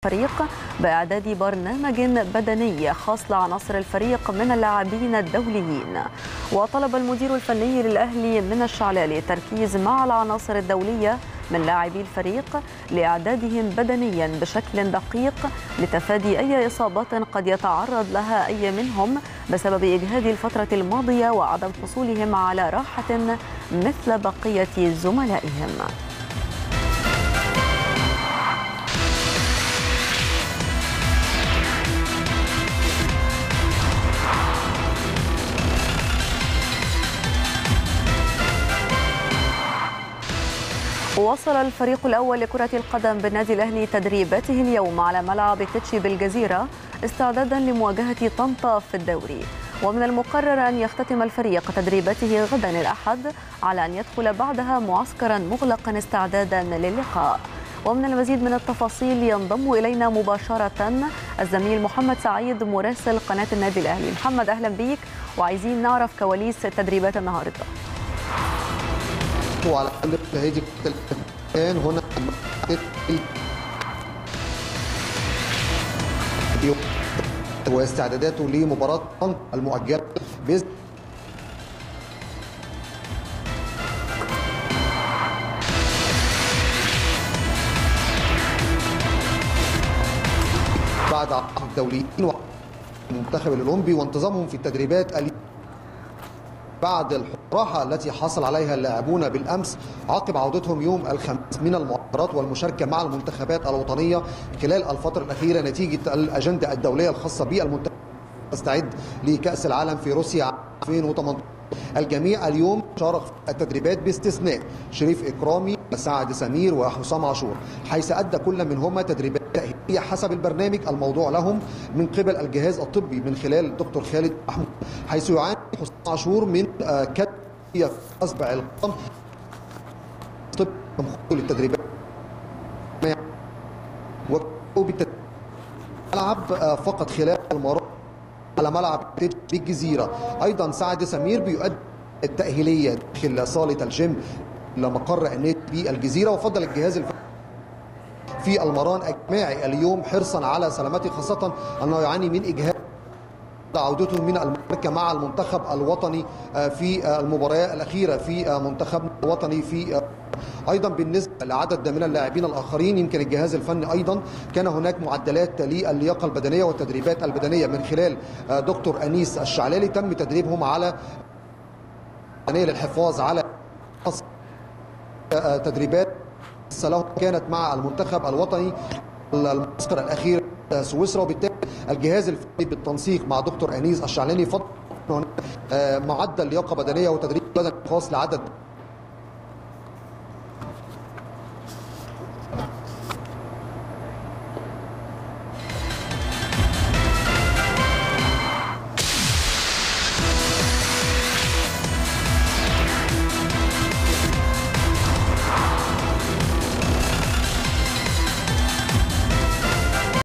الفريق بإعداد برنامج بدني خاص لعناصر الفريق من اللاعبين الدوليين. وطلب المدير الفني للأهلي من الشعلالي التركيز مع العناصر الدولية من لاعبي الفريق لإعدادهم بدنيا بشكل دقيق لتفادي أي إصابات قد يتعرض لها أي منهم بسبب إجهاد الفترة الماضية وعدم حصولهم على راحة مثل بقية زملائهم. وصل الفريق الأول لكرة القدم بالنادي الأهلي تدريباته اليوم على ملعب تتشي بالجزيرة استعدادا لمواجهة طنطا في الدوري. ومن المقرر أن يختتم الفريق تدريباته غدا الأحد على أن يدخل بعدها معسكرا مغلقا استعدادا للقاء. ومن المزيد من التفاصيل ينضم إلينا مباشرة الزميل محمد سعيد مراسل قناة النادي الأهلي. محمد أهلا بيك، وعايزين نعرف كواليس تدريبات النهارده. وعلى هذه الآن هنا واستعداداته لمباراة المؤجلة بإذن بعد عقد الدوليين والمنتخب الأولمبي وانتظامهم في التدريبات بعد الراحة التي حصل عليها اللاعبون بالأمس عقب عودتهم يوم الخميس من المعسكرات والمشاركة مع المنتخبات الوطنية خلال الفترة الأخيرة نتيجة الأجندة الدولية الخاصة بالمنتخب تستعد لكأس العالم في روسيا 2018. الجميع اليوم شارك في التدريبات باستثناء شريف إكرامي وسعد سمير وحسام عاشور، حيث أدى كل منهما تدريبات تأهيلية حسب البرنامج الموضوع لهم من قبل الجهاز الطبي من خلال الدكتور خالد محمود، حيث يعاني حسام عاشور من كتف في أصبع القدم طب للتدريبات ملعب فقط خلال المرات على ملعب بالجزيرة. أيضا سعد سمير بيؤدي التأهيلية داخل صالة الجيم لمقر النادي بالجزيرة. وفضل الجهاز الفني في المران الجماعي اليوم حرصا على سلامته، خاصة أنه يعاني من إجهاد عودته من المشاركة مع المنتخب الوطني في المباريات الأخيرة في منتخبنا الوطني. في أيضا بالنسبة لعدد من اللاعبين الآخرين يمكن الجهاز الفني أيضا كان هناك معدلات للياقة البدنية والتدريبات البدنية من خلال دكتور أنيس الشعلالي تم تدريبهم على للحفاظ على تدريبات لهم كانت مع المنتخب الوطني المعسكر الأخير سويسرا. وبالتالي الجهاز الفني بالتنسيق مع دكتور أنيس الشعلاني فضل معدل لياقة بدنية وتدريب بدني خاص لعدد